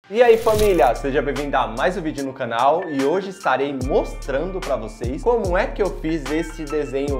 E aí família, seja bem-vindo a mais um vídeo no canal e hoje estarei mostrando para vocês como é que eu fiz esse desenho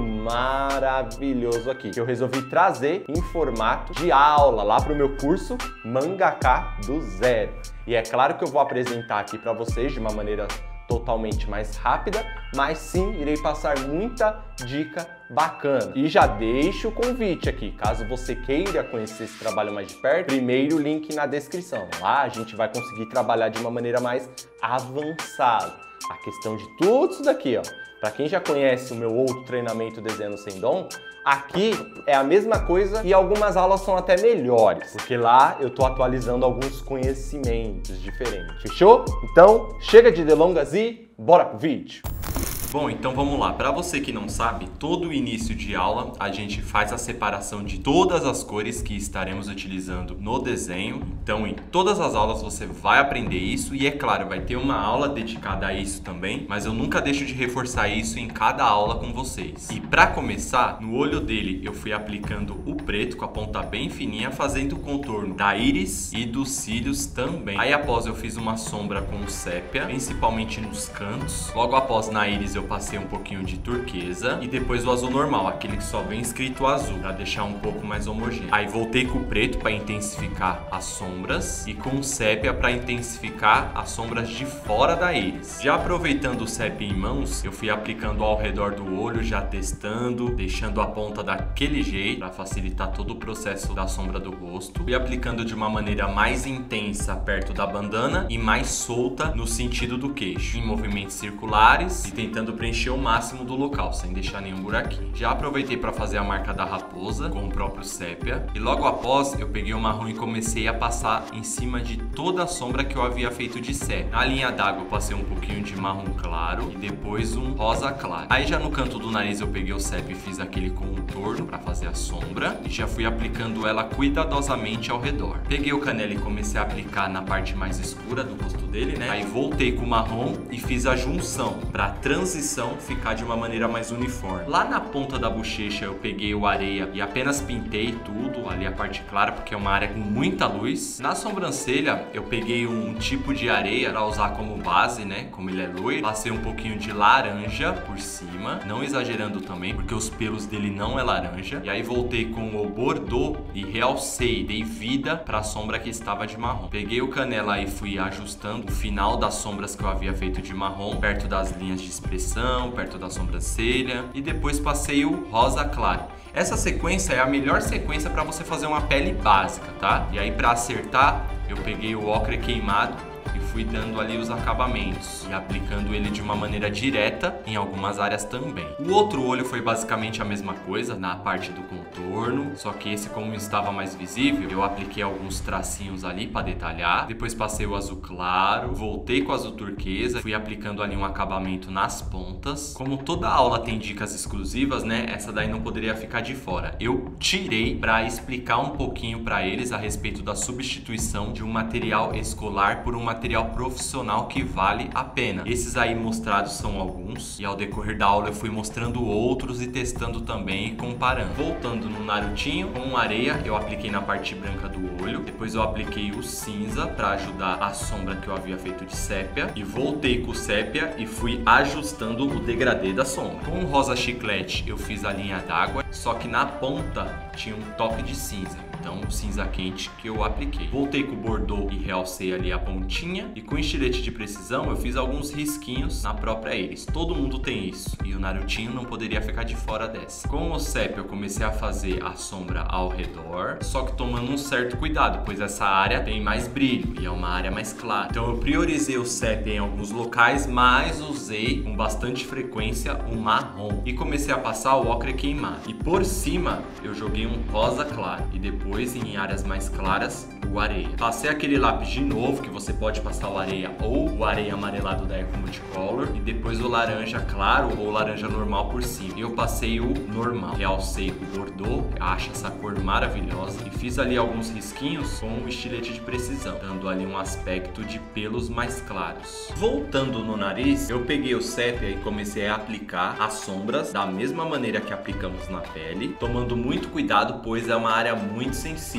maravilhoso aqui, que eu resolvi trazer em formato de aula lá para o meu curso Mangaka do Zero. E é claro que eu vou apresentar aqui para vocês de uma maneira totalmente mais rápida, mas sim irei passar muita dica bacana. E já deixo o convite aqui, caso você queira conhecer esse trabalho mais de perto, primeiro link na descrição. Lá a gente vai conseguir trabalhar de uma maneira mais avançada. A questão de tudo isso daqui, ó. Para quem já conhece o meu outro treinamento Desenhando Sem Dom, aqui é a mesma coisa e algumas aulas são até melhores, porque lá eu tô atualizando alguns conhecimentos diferentes. Fechou? Então, chega de delongas e bora pro vídeo! Bom, então vamos lá. Para você que não sabe, todo início de aula a gente faz a separação de todas as cores que estaremos utilizando no desenho. Então, em todas as aulas você vai aprender isso e, é claro, vai ter uma aula dedicada a isso também, mas eu nunca deixo de reforçar isso em cada aula com vocês. E para começar, no olho dele eu fui aplicando o preto com a ponta bem fininha, fazendo o contorno da íris e dos cílios também. Aí após eu fiz uma sombra com o sépia, principalmente nos cantos. Logo após na íris eu passei um pouquinho de turquesa e depois o azul normal, aquele que só vem escrito azul, para deixar um pouco mais homogêneo. Aí voltei com o preto para intensificar as sombras e com o sépia para intensificar as sombras de fora da íris. Já aproveitando o sépia em mãos, eu fui aplicando ao redor do olho, já testando, deixando a ponta daquele jeito para facilitar todo o processo da sombra do rosto. Fui aplicando de uma maneira mais intensa perto da bandana e mais solta no sentido do queixo, em movimentos circulares e tentando preencher o máximo do local, sem deixar nenhum buraquinho. Já aproveitei para fazer a marca da raposa com o próprio sépia e logo após eu peguei o marrom e comecei a passar em cima de toda a sombra que eu havia feito de sépia. Na linha d'água eu passei um pouquinho de marrom claro e depois um rosa claro. Aí já no canto do nariz eu peguei o sépia e fiz aquele contorno para fazer a sombra e já fui aplicando ela cuidadosamente ao redor. Peguei o canela e comecei a aplicar na parte mais escura do rosto dele, né? Aí voltei com o marrom e fiz a junção para transição ficar de uma maneira mais uniforme. Lá na ponta da bochecha eu peguei o areia e apenas pintei tudo, ali a parte clara, porque é uma área com muita luz. Na sobrancelha eu peguei um tipo de areia para usar como base, né, como ele é loiro. Passei um pouquinho de laranja por cima, não exagerando também, porque os pelos dele não é laranja. E aí voltei com o bordô e realcei, dei vida para a sombra que estava de marrom. Peguei o canela e fui ajustando o final das sombras que eu havia feito de marrom, perto das linhas de expressão, perto da sobrancelha, e depois passei o rosa claro. Essa sequência é a melhor sequência para você fazer uma pele básica, tá? E aí para acertar, eu peguei o ocre queimado e fui dando ali os acabamentos e aplicando ele de uma maneira direta em algumas áreas também. O outro olho foi basicamente a mesma coisa na parte do contorno, só que esse, como estava mais visível, eu apliquei alguns tracinhos ali para detalhar. Depois passei o azul claro, voltei com o azul turquesa, fui aplicando ali um acabamento nas pontas. Como toda aula tem dicas exclusivas, né? Essa daí não poderia ficar de fora. Eu tirei para explicar um pouquinho para eles a respeito da substituição de um material escolar por um material profissional que vale a pena. Esses aí mostrados são alguns e ao decorrer da aula eu fui mostrando outros e testando também e comparando. Voltando no Narutinho, com areia eu apliquei na parte branca do olho, depois eu apliquei o cinza para ajudar a sombra que eu havia feito de sépia e voltei com o sépia e fui ajustando o degradê da sombra. Com o rosa chiclete eu fiz a linha d'água, só que na ponta tinha um toque de cinza. Então, cinza quente que eu apliquei. Voltei com o bordô e realcei ali a pontinha. E com estilete de precisão eu fiz alguns risquinhos na própria íris. Todo mundo tem isso. E o Narutinho não poderia ficar de fora dessa. Com o sépia eu comecei a fazer a sombra ao redor. Só que tomando um certo cuidado, pois essa área tem mais brilho e é uma área mais clara. Então eu priorizei o sépia em alguns locais, mas usei com bastante frequência o marrom. E comecei a passar o ocre queimado. E por cima eu joguei um rosa claro. E depois, em áreas mais claras, o areia. Passei aquele lápis de novo, que você pode passar o areia ou o areia amarelado da Eco Multicolor, e depois o laranja claro ou laranja normal por cima. E eu passei o normal, realcei o bordô, acho essa cor maravilhosa, e fiz ali alguns risquinhos com o estilete de precisão, dando ali um aspecto de pelos mais claros. Voltando no nariz, eu peguei o sépia e comecei a aplicar as sombras da mesma maneira que aplicamos na pele, tomando muito cuidado, pois é uma área muito sensível.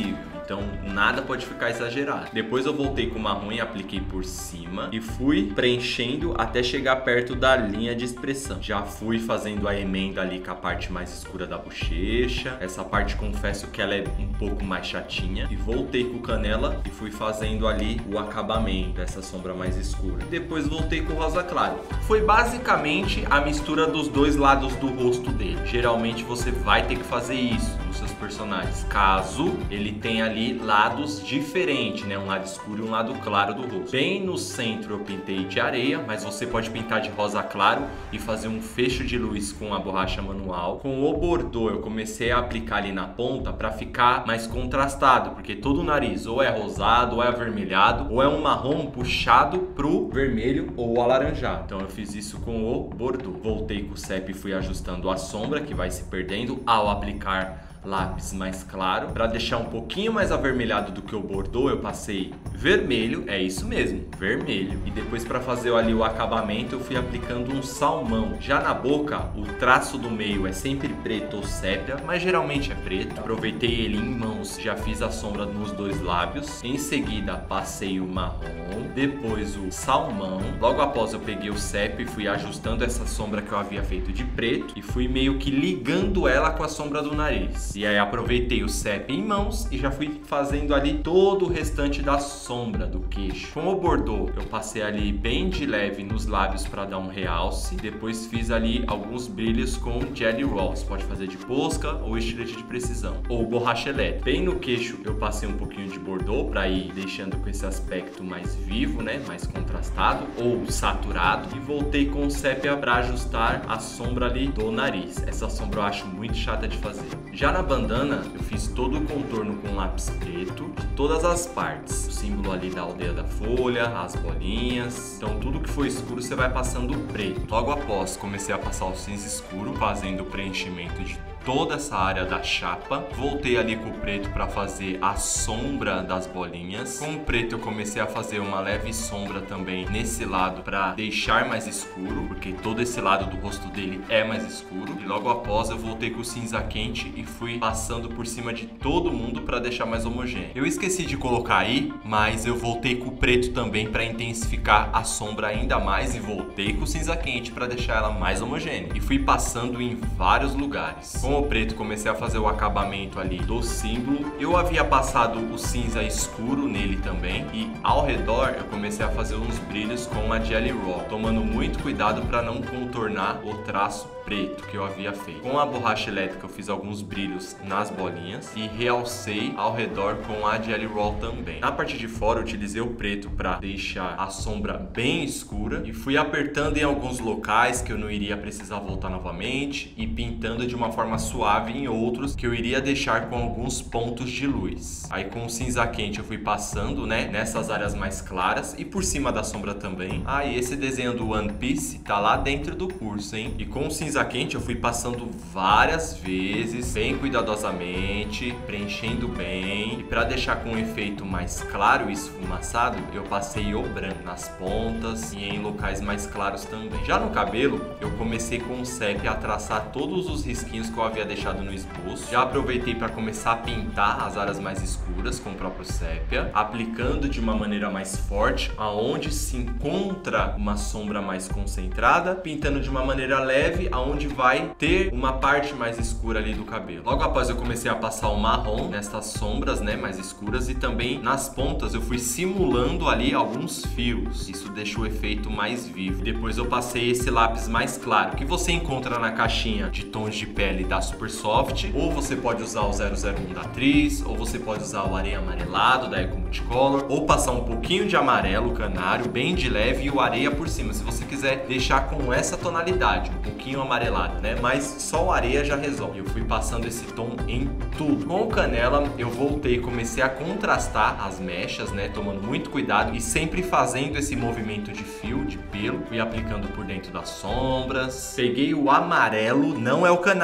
então nada pode ficar exagerado. Depois eu voltei com o marrom e apliquei por cima e fui preenchendo até chegar perto da linha de expressão. Já fui fazendo a emenda ali com a parte mais escura da bochecha. Essa parte confesso que ela é um pouco mais chatinha. E voltei com o canela e fui fazendo ali o acabamento dessa sombra mais escura. Depois voltei com o rosa claro. Foi basicamente a mistura dos dois lados do rosto dele. Geralmente você vai ter que fazer isso nos seus personagens, caso ele tenha ali lados diferentes, né? Um lado escuro e um lado claro do rosto. Bem no centro eu pintei de areia, mas você pode pintar de rosa claro e fazer um fecho de luz com a borracha manual. Com o bordô eu comecei a aplicar ali na ponta para ficar mais contrastado, porque todo o nariz ou é rosado, ou é avermelhado, ou é um marrom puxado pro vermelho ou alaranjado. Então eu fiz isso com o bordô. Voltei com o CEP e fui ajustando a sombra que vai se perdendo ao aplicar lápis mais claro. Para deixar um pouquinho mais avermelhado do que o bordô, eu passei vermelho, é isso mesmo, vermelho. E depois, para fazer ali o acabamento, eu fui aplicando um salmão. Já na boca, o traço do meio é sempre preto ou sépia, mas geralmente é preto. Aproveitei ele em mãos, já fiz a sombra nos dois lábios. Em seguida, passei o marrom, depois o salmão. Logo após, eu peguei o sépia e fui ajustando essa sombra que eu havia feito de preto e fui meio que ligando ela com a sombra do nariz. E aí aproveitei o CEP em mãos e já fui fazendo ali todo o restante da sombra do queixo. Com o bordô eu passei ali bem de leve nos lábios para dar um realce. Depois fiz ali alguns brilhos com Jelly Roll. Você pode fazer de posca ou estilete de precisão ou borracha elétrica. Bem no queixo eu passei um pouquinho de bordô para ir deixando com esse aspecto mais vivo, né? Mais contrastado ou saturado. E voltei com o sépia para ajustar a sombra ali do nariz. Essa sombra eu acho muito chata de fazer. Já na bandana, eu fiz todo o contorno com lápis preto de todas as partes. O símbolo ali da aldeia da folha, as bolinhas. Então tudo que for escuro você vai passando preto. Logo após, comecei a passar o cinza escuro, fazendo o preenchimento de toda essa área da chapa. Voltei ali com o preto para fazer a sombra das bolinhas. Com o preto eu comecei a fazer uma leve sombra também nesse lado para deixar mais escuro, porque todo esse lado do rosto dele é mais escuro. E logo após eu voltei com o cinza quente e fui passando por cima de todo mundo para deixar mais homogêneo. Eu esqueci de colocar aí, mas eu voltei com o preto também para intensificar a sombra ainda mais e voltei com o cinza quente para deixar ela mais homogênea. E fui passando em vários lugares. Com o preto comecei a fazer o acabamento ali do símbolo. Eu havia passado o cinza escuro nele também e ao redor eu comecei a fazer uns brilhos com a Jelly Roll, tomando muito cuidado para não contornar o traço preto que eu havia feito. Com a borracha elétrica eu fiz alguns brilhos nas bolinhas e realcei ao redor com a Jelly Roll também. Na parte de fora eu utilizei o preto para deixar a sombra bem escura e fui apertando em alguns locais que eu não iria precisar voltar novamente e pintando de uma forma suave em outros que eu iria deixar com alguns pontos de luz. Aí com o cinza quente eu fui passando, né, nessas áreas mais claras e por cima da sombra também. E esse desenho do One Piece tá lá dentro do curso, hein? E com o cinza quente eu fui passando várias vezes, bem cuidadosamente, preenchendo bem. E para deixar com um efeito mais claro e esfumaçado, eu passei o branco nas pontas e em locais mais claros também. Já no cabelo, eu comecei com o CEP a traçar todos os risquinhos que eu havia deixado no esboço. Já aproveitei para começar a pintar as áreas mais escuras com o próprio sépia, aplicando de uma maneira mais forte aonde se encontra uma sombra mais concentrada, pintando de uma maneira leve aonde vai ter uma parte mais escura ali do cabelo. Logo após eu comecei a passar o marrom nessas sombras, né, mais escuras, e também nas pontas eu fui simulando ali alguns fios. Isso deixou o efeito mais vivo. Depois eu passei esse lápis mais claro que você encontra na caixinha de tons de pele da Supersoft, ou você pode usar o 001 da Atriz, ou você pode usar o areia amarelado da Eco Multicolor, ou passar um pouquinho de amarelo canário, bem de leve, e o areia por cima, se você quiser deixar com essa tonalidade, um pouquinho amarelado, né? Mas só o areia já resolve. Eu fui passando esse tom em tudo. Com o canela, eu voltei e comecei a contrastar as mechas, né? Tomando muito cuidado e sempre fazendo esse movimento de fio, de pelo. Fui aplicando por dentro das sombras. Peguei o amarelo, não é o canário, é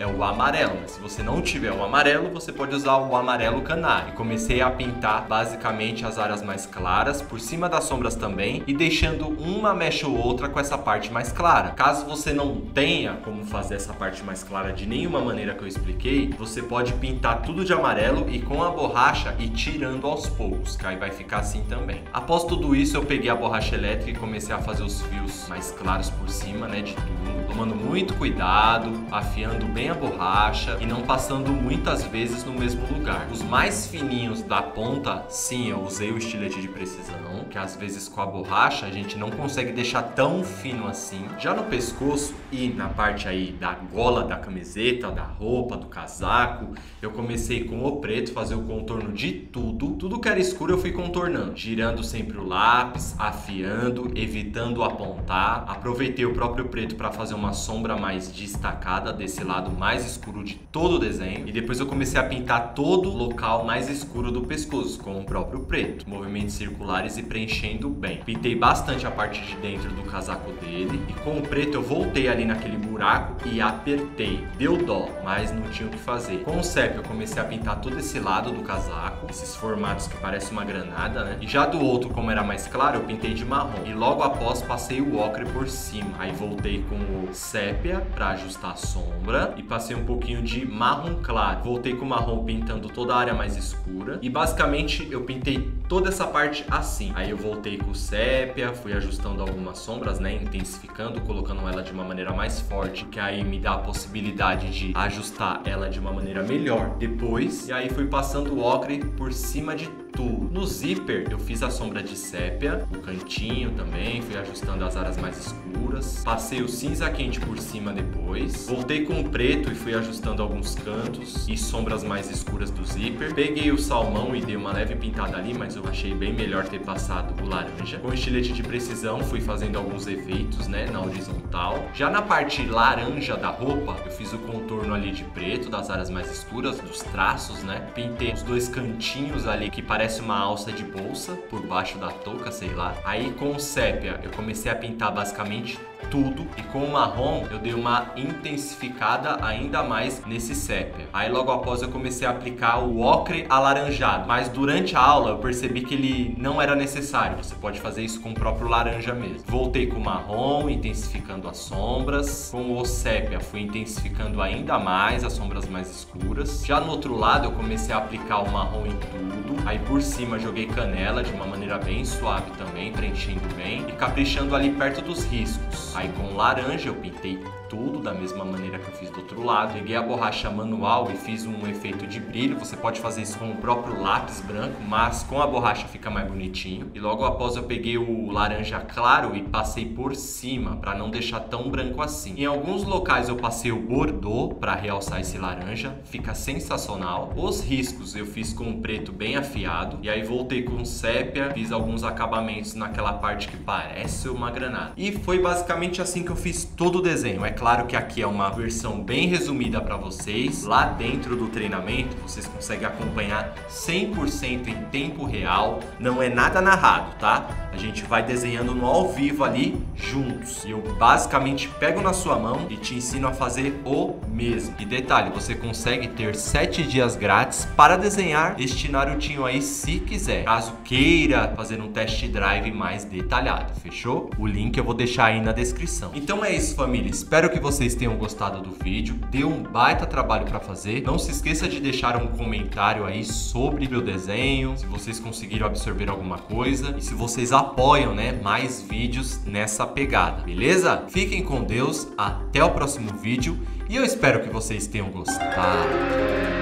o amarelo, mas se você não tiver o amarelo, você pode usar o amarelo canário. E comecei a pintar basicamente as áreas mais claras, por cima das sombras também, e deixando uma mecha ou outra com essa parte mais clara. Caso você não tenha como fazer essa parte mais clara de nenhuma maneira que eu expliquei, você pode pintar tudo de amarelo e com a borracha ir tirando aos poucos, que aí vai ficar assim também. Após tudo isso, eu peguei a borracha elétrica e comecei a fazer os fios mais claros por cima, né, de tudo, tomando muito cuidado, afiando bem a borracha e não passando muitas vezes no mesmo lugar. Os mais fininhos da ponta, sim, eu usei o estilete de precisão, que às vezes com a borracha a gente não consegue deixar tão fino assim. Já no pescoço e na parte aí da gola da camiseta, da roupa, do casaco, eu comecei com o preto, fazer o contorno de tudo. Tudo que era escuro eu fui contornando, girando sempre o lápis, afiando, evitando apontar. Aproveitei o próprio preto para fazer uma sombra mais destacada desse lado mais escuro de todo o desenho. E depois eu comecei a pintar todo o local mais escuro do pescoço com o próprio preto, movimentos circulares e preenchendo bem. Pintei bastante a parte de dentro do casaco dele e com o preto eu voltei ali naquele buraco e apertei. Deu dó, mas não tinha o que fazer. Com o sépia eu comecei a pintar todo esse lado do casaco, esses formatos que parecem uma granada, né? E já do outro, como era mais claro, eu pintei de marrom. E logo após passei o ocre por cima. Aí voltei com o sépia para ajustar a sombra e passei um pouquinho de marrom claro. Voltei com o marrom pintando toda a área mais escura e basicamente eu pintei toda essa parte assim. Aí eu voltei com o sépia, fui ajustando algumas sombras, né, intensificando, colocando ela de uma maneira mais forte, que aí me dá a possibilidade de ajustar ela de uma maneira melhor depois. E aí fui passando o ocre por cima de tudo. No zíper eu fiz a sombra de sépia, o cantinho também, fui ajustando as áreas mais escuras, passei o cinza quente por cima depois, voltei com o preto e fui ajustando alguns cantos e sombras mais escuras do zíper. Peguei o salmão e dei uma leve pintada ali, mas eu achei bem melhor ter passado o laranja. Com estilete de precisão fui fazendo alguns efeitos, né, na horizontal. Já na parte laranja da roupa, eu fiz o contorno ali de preto, das áreas mais escuras, dos traços, né, pintei os dois cantinhos ali que parece uma alça de bolsa por baixo da touca, sei lá. Aí com o sépia eu comecei a pintar basicamente tudo e com o marrom eu dei uma intensificada ainda mais nesse sépia. Aí logo após eu comecei a aplicar o ocre alaranjado, mas durante a aula eu percebi que ele não era necessário, você pode fazer isso com o próprio laranja mesmo. Voltei com o marrom, intensificando as sombras, com o sépia fui intensificando ainda mais as sombras mais escuras. Já no outro lado eu comecei a aplicar o marrom em tudo, aí por cima joguei canela de uma maneira bem suave também, preenchendo bem e caprichando ali perto dos riscos. Aí com laranja eu pintei tudo da mesma maneira que eu fiz do outro lado. Peguei a borracha manual e fiz um efeito de brilho. Você pode fazer isso com o próprio lápis branco, mas com a borracha fica mais bonitinho. E logo após eu peguei o laranja claro e passei por cima para não deixar tão branco assim. Em alguns locais eu passei o bordô para realçar esse laranja, fica sensacional. Os riscos eu fiz com o preto bem afiado e aí voltei com sépia, fiz alguns acabamentos naquela parte que parece uma granada. E foi basicamente assim que eu fiz todo o desenho. É claro que aqui é uma versão bem resumida para vocês. Lá dentro do treinamento vocês conseguem acompanhar 100% em tempo real. Não é nada narrado, tá? A gente vai desenhando no ao vivo ali juntos. E eu basicamente pego na sua mão e te ensino a fazer o mesmo. E detalhe, você consegue ter 7 dias grátis para desenhar este Narutinho aí se quiser. Caso queira fazer um test drive mais detalhado, fechou? O link eu vou deixar aí na descrição. Então é isso, família. Espero que vocês tenham gostado do vídeo. Deu um baita trabalho para fazer. Não se esqueça de deixar um comentário aí sobre o desenho, se vocês conseguiram absorver alguma coisa e se vocês apoiam, né, mais vídeos nessa pegada, beleza? Fiquem com Deus, até o próximo vídeo e eu espero que vocês tenham gostado.